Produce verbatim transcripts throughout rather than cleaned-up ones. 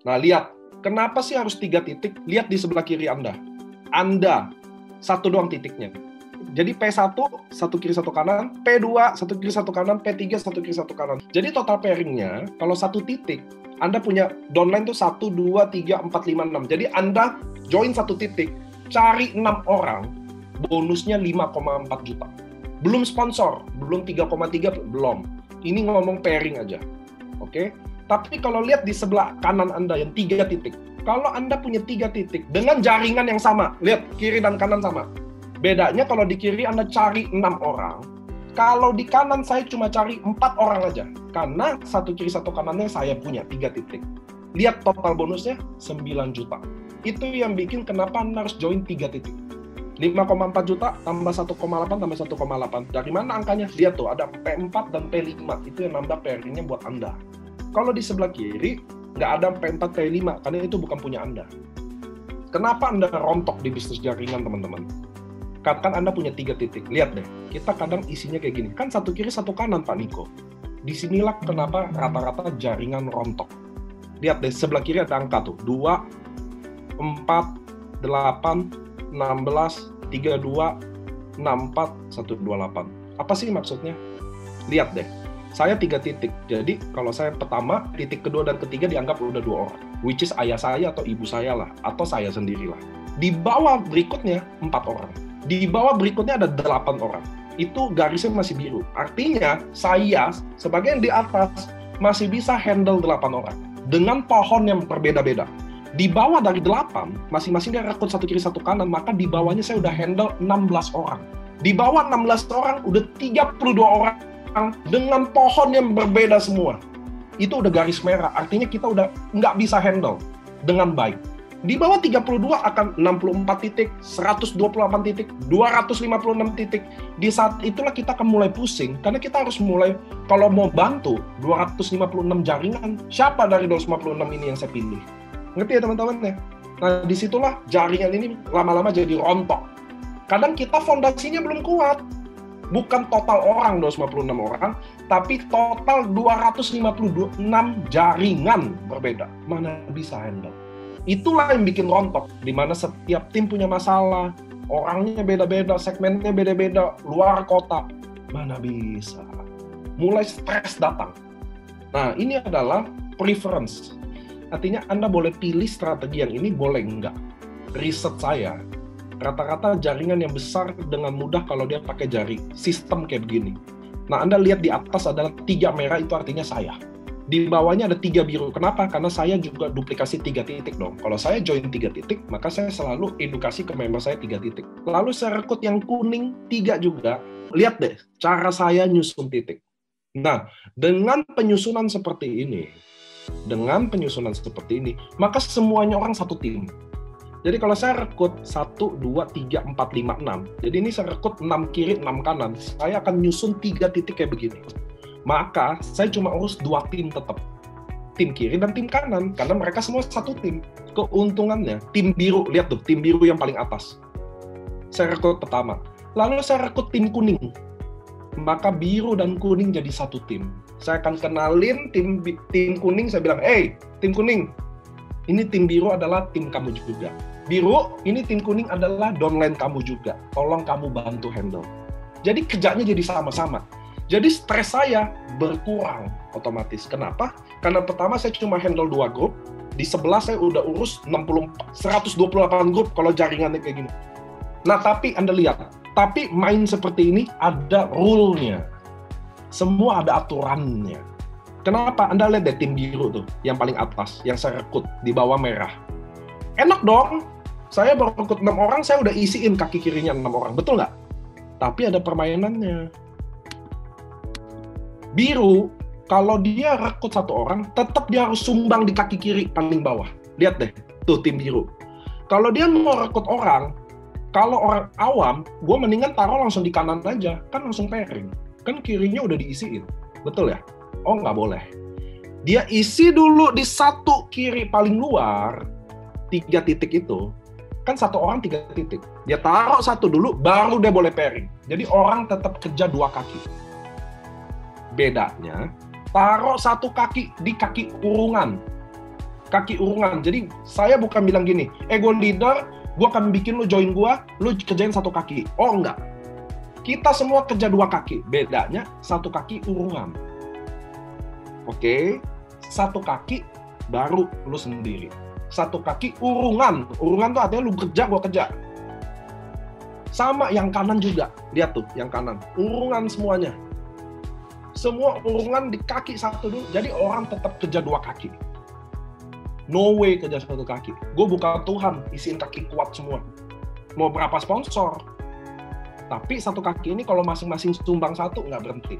Nah, lihat. Kenapa sih harus tiga titik? Lihat di sebelah kiri Anda. Anda, satu doang titiknya. Jadi P satu, satu kiri, satu kanan. P dua, satu kiri, satu kanan. P tiga, satu kiri, satu kanan. Jadi total pairingnya, kalau satu titik, Anda punya downline tuh satu, dua, tiga, empat, lima, enam. Jadi Anda join satu titik, cari enam orang, bonusnya lima koma empat juta. Belum sponsor, belum tiga koma tiga, belum. Ini ngomong pairing aja. Oke? Tapi kalau lihat di sebelah kanan Anda yang tiga titik, kalau Anda punya tiga titik dengan jaringan yang sama, lihat kiri dan kanan sama. Bedanya kalau di kiri Anda cari enam orang, kalau di kanan saya cuma cari empat orang aja. Karena satu kiri satu kanannya saya punya tiga titik. Lihat total bonusnya sembilan juta. Itu yang bikin kenapa Anda harus join tiga titik. lima koma empat juta tambah satu koma delapan tambah satu koma delapan. Dari mana angkanya? Lihat tuh, ada P empat dan P lima. Itu yang nambah pairingnya buat Anda. Kalau di sebelah kiri, nggak ada P empat, P lima, karena itu bukan punya Anda. Kenapa Anda rontok di bisnis jaringan, teman-teman? Katakan Anda punya tiga titik. Lihat deh, kita kadang isinya kayak gini. Kan satu kiri, satu kanan, Pak Niko. Disinilah kenapa rata-rata jaringan rontok. Lihat deh, sebelah kiri ada angka tuh. dua, empat, delapan, enam belas, tiga puluh dua, enam puluh empat, seratus dua puluh delapan. Apa sih maksudnya? Lihat deh. Saya tiga titik, jadi kalau saya pertama, titik kedua dan ketiga dianggap udah dua orang, which is ayah saya atau ibu saya lah, atau saya sendirilah. Di bawah berikutnya, empat orang. Di bawah berikutnya ada delapan orang. Itu garisnya masih biru. Artinya, saya sebagai yang di atas masih bisa handle delapan orang. Dengan pohon yang berbeda-beda. Di bawah dari delapan, masing-masing dia rekrut satu kiri satu kanan, maka di bawahnya saya udah handle enam belas orang. Di bawah enam belas orang, udah tiga puluh dua orang. Dengan pohon yang berbeda semua. Itu udah garis merah, artinya kita udah nggak bisa handle dengan baik. Di bawah tiga puluh dua akan enam puluh empat titik, seratus dua puluh delapan titik, dua ratus lima puluh enam titik. Di saat itulah kita akan mulai pusing, karena kita harus mulai, kalau mau bantu dua ratus lima puluh enam jaringan, siapa dari dua ratus lima puluh enam ini yang saya pilih? Ngerti ya teman-teman ya? Nah, disitulah jaringan ini lama-lama jadi rontok. Kadang kita fondasinya belum kuat. Bukan total orang dua ratus lima puluh enam orang, tapi total dua ratus lima puluh enam jaringan berbeda. Mana bisa handle? Itulah yang bikin rontok, di mana setiap tim punya masalah, orangnya beda-beda, segmennya beda-beda, luar kota. Mana bisa? Mulai stres datang. Nah, ini adalah preference. Artinya Anda boleh pilih strategi yang ini, boleh enggak. Riset saya, rata-rata jaringan yang besar dengan mudah kalau dia pakai jari sistem kayak begini. Nah, Anda lihat di atas adalah tiga merah, itu artinya saya. Di bawahnya ada tiga biru. Kenapa? Karena saya juga duplikasi tiga titik dong. Kalau saya join tiga titik, maka saya selalu edukasi ke member saya tiga titik. Lalu saya rekrut yang kuning tiga juga. Lihat deh, cara saya nyusun titik. Nah, dengan penyusunan seperti ini, dengan penyusunan seperti ini, maka semuanya orang satu tim. Jadi kalau saya rekrut satu, dua, tiga, empat, lima, enam. Jadi ini saya rekrut enam kiri, enam kanan. Saya akan nyusun tiga titik kayak begini. Maka saya cuma urus dua tim tetap. Tim kiri dan tim kanan. Karena mereka semua satu tim. Keuntungannya, tim biru. Lihat tuh, tim biru yang paling atas. Saya rekrut pertama. Lalu saya rekrut tim kuning. Maka biru dan kuning jadi satu tim. Saya akan kenalin tim, tim kuning. Saya bilang, hey, tim kuning. Ini tim biru adalah tim kamu juga. Biru, ini tim kuning adalah downline kamu juga. Tolong kamu bantu handle. Jadi kerjanya jadi sama-sama. Jadi stres saya berkurang otomatis. Kenapa? Karena pertama saya cuma handle dua grup. Di sebelah saya udah urus enam puluh, seratus dua puluh delapan grup kalau jaringannya kayak gini. Nah, tapi Anda lihat. Tapi main seperti ini ada rule-nya. Semua ada aturannya. Kenapa? Anda lihat deh tim biru tuh, yang paling atas, yang saya rekrut, di bawah merah. Enak dong, saya baru rekrut enam orang, saya udah isiin kaki kirinya enam orang, betul nggak? Tapi ada permainannya. Biru, kalau dia rekrut satu orang, tetap dia harus sumbang di kaki kiri paling bawah. Lihat deh, tuh tim biru. Kalau dia mau rekrut orang, kalau orang awam, gue mendingan taruh langsung di kanan aja, kan langsung pairing. Kan kirinya udah diisiin, betul ya? Oh, nggak boleh. Dia isi dulu di satu kiri paling luar, tiga titik itu, kan satu orang tiga titik. Dia taruh satu dulu, baru dia boleh pairing. Jadi orang tetap kerja dua kaki. Bedanya, taruh satu kaki di kaki kurungan. kaki urungan. Jadi saya bukan bilang gini, eh gue leader, gue akan bikin lu join gue, lu kerjain satu kaki. Oh enggak. Kita semua kerja dua kaki. Bedanya satu kaki urungan. Oke, satu kaki baru lu sendiri. Satu kaki urungan. Urungan tuh artinya lu kerja, gue kerja. Sama yang kanan juga. Lihat tuh, yang kanan. Urungan semuanya. Semua urungan di kaki satu dulu. Jadi orang tetap kerja dua kaki. No way kerja satu kaki. Gue bukan Tuhan, isiin kaki kuat semua. Mau berapa sponsor? Tapi satu kaki ini kalau masing-masing sumbang satu, nggak berhenti.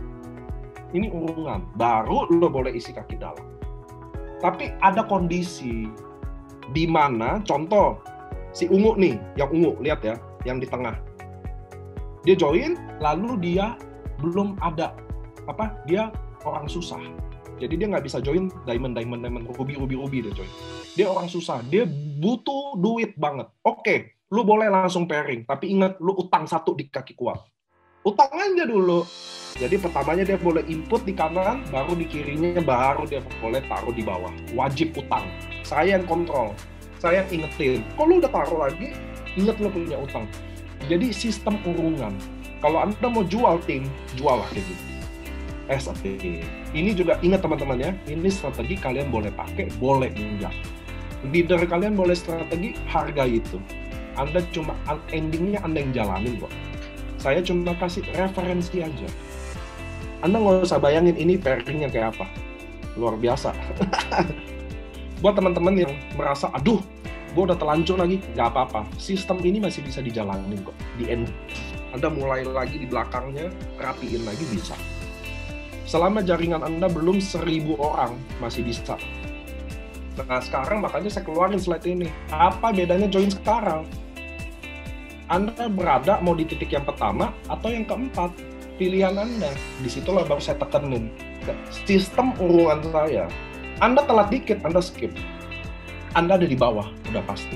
Ini urungan. Baru lo boleh isi kaki dalam. Tapi ada kondisi di mana, contoh, si ungu nih, yang ungu, lihat ya, yang di tengah. Dia join, lalu dia belum ada, apa, dia orang susah. Jadi dia nggak bisa join diamond, diamond, diamond, ruby, ruby, ruby dia join. Dia orang susah, dia butuh duit banget. Oke, lu boleh langsung pairing, tapi ingat, lu utang satu di kaki kuat. Utang aja dulu. Jadi pertamanya dia boleh input di kanan, baru di kirinya, baru dia boleh taruh di bawah. Wajib utang. Saya yang kontrol, saya yang ingetin. Kalau lu udah taruh lagi, ingat lu punya utang. Jadi sistem urungan. Kalau Anda mau jual tim, jual lah kayak gitu. S A P. Ini juga ingat teman-teman ya, ini strategi kalian boleh pakai, boleh enggak. Leader kalian boleh strategi, harga itu. Anda cuma endingnya Anda yang jalanin kok. Saya cuma kasih referensi aja. Anda nggak usah bayangin ini pairingnya kayak apa. Luar biasa. Buat teman-teman yang merasa, aduh, gue udah telanjur lagi, nggak apa-apa. Sistem ini masih bisa dijalanin kok. Di end. Anda mulai lagi di belakangnya, rapiin lagi bisa. Selama jaringan Anda belum seribu orang, masih bisa. Nah, sekarang makanya saya keluarin slide ini. Apa bedanya join sekarang? Anda berada mau di titik yang pertama atau yang keempat. Pilihan Anda. Disitulah baru saya tekenin. Sistem urungan saya. Anda telat dikit, Anda skip. Anda ada di bawah, udah pasti.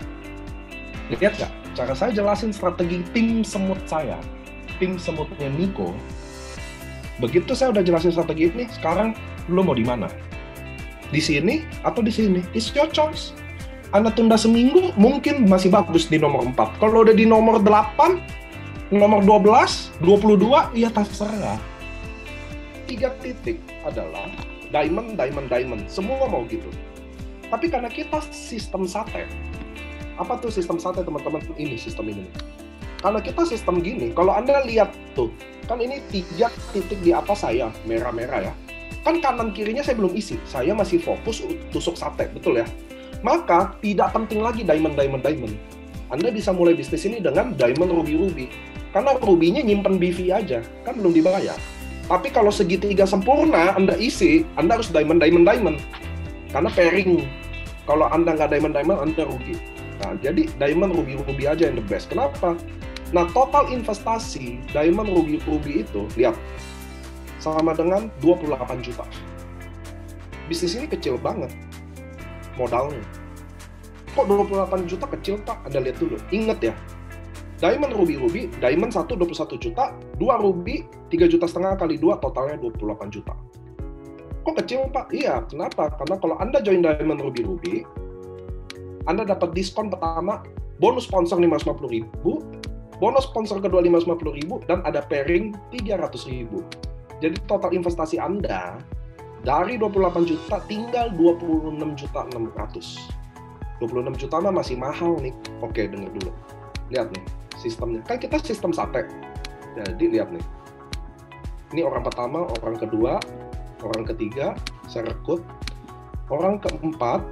Lihat nggak? Cara saya jelasin strategi tim semut saya. Tim semutnya Nico. Begitu saya udah jelasin strategi ini, sekarang lo mau di mana? Di sini atau di sini? It's your choice. Anda tunda seminggu, mungkin masih bagus di nomor empat. Kalau udah di nomor delapan, nomor dua belas, dua puluh dua, ya terserah. Tiga titik adalah diamond, diamond, diamond. Semua mau gitu. Tapi karena kita sistem sate, apa tuh sistem sate teman-teman? Ini sistem ini. Kalau kita sistem gini, kalau Anda lihat tuh, kan ini tiga titik di atas saya, merah-merah ya. Kan kanan kirinya saya belum isi, saya masih fokus tusuk sate, betul ya? Maka tidak penting lagi diamond, diamond, diamond. Anda bisa mulai bisnis ini dengan diamond, ruby, ruby. Karena ruby-nya nyimpen B V aja, kan belum dibayar. Tapi kalau segitiga sempurna Anda isi, Anda harus diamond, diamond, diamond. Karena pairing. Kalau Anda nggak diamond, diamond, Anda rugi. Nah, jadi diamond, ruby, ruby aja yang the best. Kenapa? Nah, total investasi diamond, ruby, ruby itu, lihat, sama dengan dua puluh delapan juta. Bisnis ini kecil banget modalnya. Kok dua puluh delapan juta kecil, Pak? Anda lihat dulu. Ingat ya, diamond, ruby, ruby, diamond satu dua puluh satu juta, dua ruby tiga juta setengah kali dua, totalnya dua puluh delapan juta. Kok kecil, Pak? Iya, kenapa? Karena kalau Anda join diamond, ruby, ruby, Anda dapat diskon pertama, bonus sponsor lima ratus lima puluh ribu, bonus sponsor kedua lima ratus lima puluh ribu, dan ada pairing tiga ratus ribu. Jadi total investasi Anda dari dua puluh delapan juta tinggal dua puluh enam juta enam ratus. dua puluh enam juta mah masih mahal nih. Oke, dengar dulu. Lihat nih sistemnya. Kan kita sistem sate. Jadi lihat nih. Ini orang pertama, orang kedua, orang ketiga, saya rekrut. Orang keempat,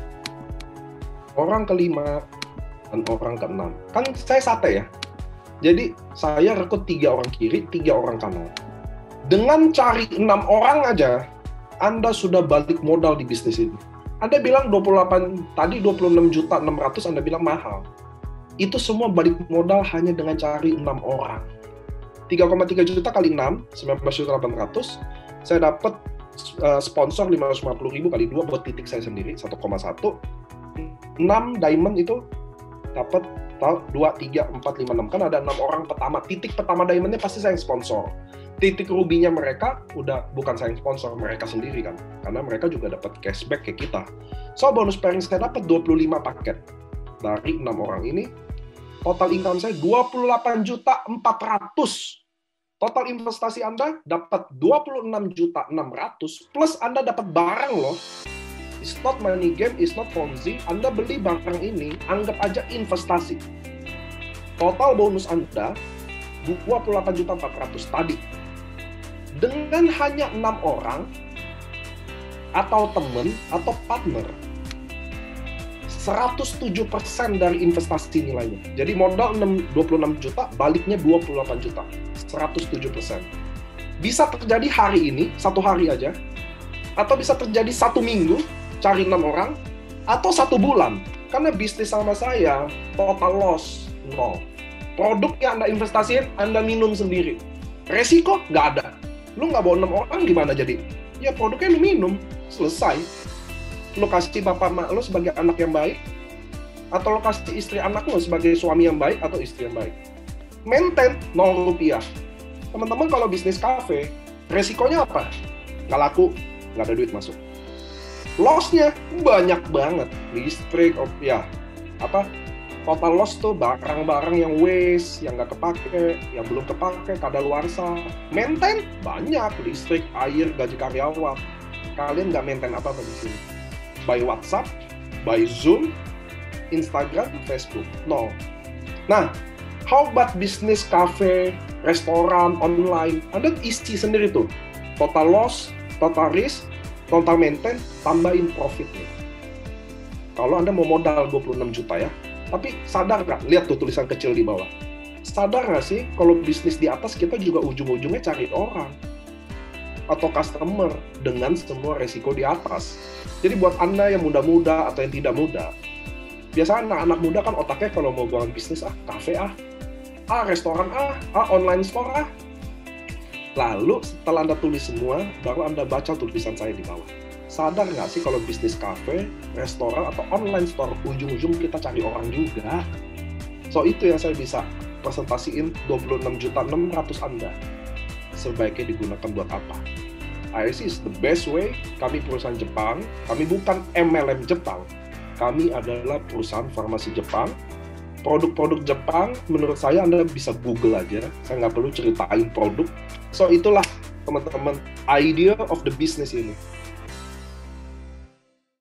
orang kelima, dan orang keenam. Kan saya sate ya. Jadi saya rekrut tiga orang kiri, tiga orang kanan. Dengan cari enam orang aja, Anda sudah balik modal di bisnis ini. Anda bilang dua puluh delapan, tadi dua puluh enam juta enam ratus, Anda bilang mahal. Itu semua balik modal hanya dengan cari enam orang. tiga koma tiga juta kali enam, sembilan belas juta delapan ratus. Saya dapat uh, sponsor lima ratus lima puluh ribu kali dua buat titik saya sendiri, satu koma satu. enam diamond itu dapat dua, tiga, empat, lima, enam. Kan ada enam orang pertama. Titik pertama diamondnya pasti saya sponsor. titik rubinya mereka udah bukan saya sponsor, mereka sendiri kan, karena mereka juga dapat cashback kayak kita. So bonus pairing saya dapat dua puluh lima paket dari enam orang ini. Total income saya dua puluh delapan juta empat ratus. Total investasi Anda dapat dua puluh enam juta enam ratus plus Anda dapat barang loh. It's not money game, it's not Ponzi. Anda beli barang ini, anggap aja investasi. Total bonus Anda dua puluh delapan juta empat ratus tadi. Dengan hanya enam orang atau teman atau partner, seratus tujuh persen dari investasi nilainya. Jadi modal dua puluh enam juta, baliknya dua puluh delapan juta. seratus tujuh persen. Bisa terjadi hari ini, satu hari aja, atau bisa terjadi satu minggu, cari enam orang, atau satu bulan. Karena bisnis sama saya, total loss, nol. Produk yang Anda investasiin, Anda minum sendiri. Resiko nggak ada. Lu nggak bawa enam orang gimana jadi? Ya produknya lu minum, selesai. Lu kasih bapak mak lu sebagai anak yang baik, atau lu kasih istri anak lu sebagai suami yang baik atau istri yang baik. Maintain nol rupiah. Teman-teman kalau bisnis kafe, resikonya apa? Nggak laku, nggak ada duit masuk. Loss-nya banyak banget. Listrik, oh, ya apa? Total loss tuh barang-barang yang waste, yang nggak kepake, yang belum kepake, kadaluarsa. Maintain banyak, listrik, air, gaji karyawan. Kalian nggak maintain apa-apa di sini. By WhatsApp, by Zoom, Instagram, Facebook, nol. Nah, how about bisnis cafe, restoran, online? Anda isi sendiri tuh. Total loss, total risk, total maintain, tambahin profitnya. Kalau Anda mau modal dua puluh enam juta ya, tapi sadar nggak? Lihat tuh tulisan kecil di bawah. Sadar nggak sih kalau bisnis di atas kita juga ujung-ujungnya cari orang atau customer dengan semua resiko di atas. Jadi buat Anda yang muda-muda atau yang tidak muda, biasanya anak-anak muda kan otaknya kalau mau bangun bisnis, ah kafe ah, ah restoran ah, ah online store ah. Lalu setelah Anda tulis semua, baru Anda baca tulisan saya di bawah. Sadar nggak sih kalau bisnis kafe, restoran, atau online store, ujung-ujung kita cari orang juga. So, itu yang saya bisa presentasiin dua puluh enam juta enam ratus Anda. Sebaiknya digunakan buat apa? I S I is the best way. Kami perusahaan Jepang, kami bukan M L M Jepang. Kami adalah perusahaan farmasi Jepang. Produk-produk Jepang, menurut saya Anda bisa Google aja. Saya nggak perlu ceritain produk. So, itulah teman-teman idea of the business ini.